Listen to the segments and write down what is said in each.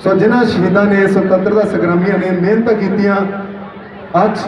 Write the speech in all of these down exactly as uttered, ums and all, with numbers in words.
सो जिन्होंने शहीदों ने स्वतंत्रता संग्रामियों ने मेहनत कीतियां अज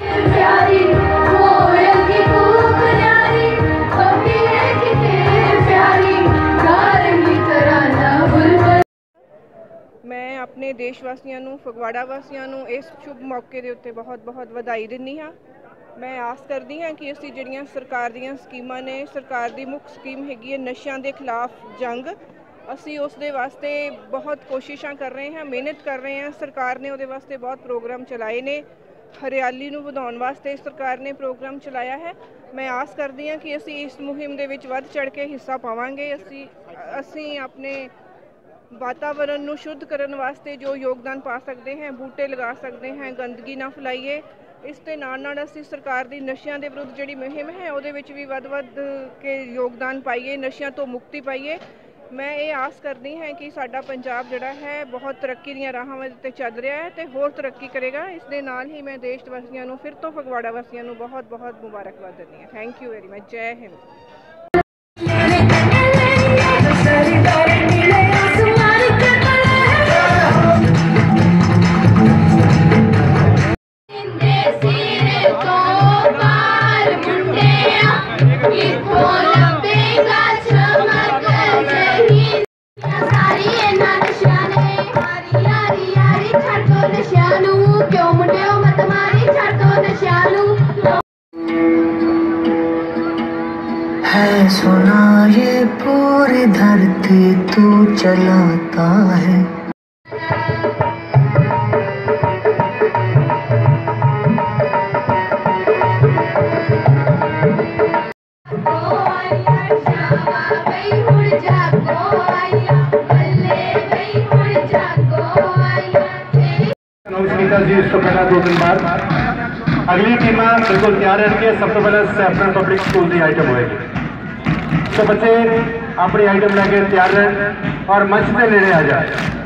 मैं अपने देशवासियों नूं फगवाड़ा वासियों नूं इस शुभ मौके के उत्ते बहुत बहुत वधाई दिंदी हाँ। मैं आस करती हाँ कि असीं जिहड़ियां सरकार दीयां स्कीमां ने, सरकार की मुख्य स्कीम हैगी है नशियां के खिलाफ जंग, असी उस दे वास्ते बहुत कोशिशां कर रहे हैं, मेहनत कर रहे हैं। सरकार ने उहदे वास्ते बहुत प्रोग्राम चलाए ने, हरियाली नूं वधाउण वास्ते सरकार ने प्रोग्राम चलाया है। मैं आस करती हाँ कि असी इस मुहिम दे विच वध चढ़ के हिस्सा पावांगे। असी असी अपने वातावरण नूं शुद्ध करन वास्ते जो योगदान पा सकते हैं, बूटे लगा सकते हैं, गंदगी ना फैलाइए। इस दे नाल नाल असीं सरकार दी नशियां दे विरुद्ध जिहड़ी मुहिम है उहदे विच भी वध वध के योगदान पाइए, नशियां तो मुक्ति पाइए। मैं ये आस करती हाँ कि साडा पंजाब जिहड़ा है बहुत तरक्की दीयां राहां ते चल रहा है ते होर तरक्की करेगा। इस दे नाल ही मैं देश वासियों नूं फिर तो फगवाड़ा वासियों नूं बहुत बहुत मुबारकबाद दिंदी हां। Thank you very much. जय हिंद। है सुना ये पूरी धरती तू चलाता है। जी इसको पहला दो दिन बाद अगली टीम बिल्कुल तैयार रखिए। सब तो पहले सैफरन पब्लिक स्कूल की आइटम होएगी, तो बच्चे अपनी आइटम लेके तैयार रहें और मंच से लेने आ जाए।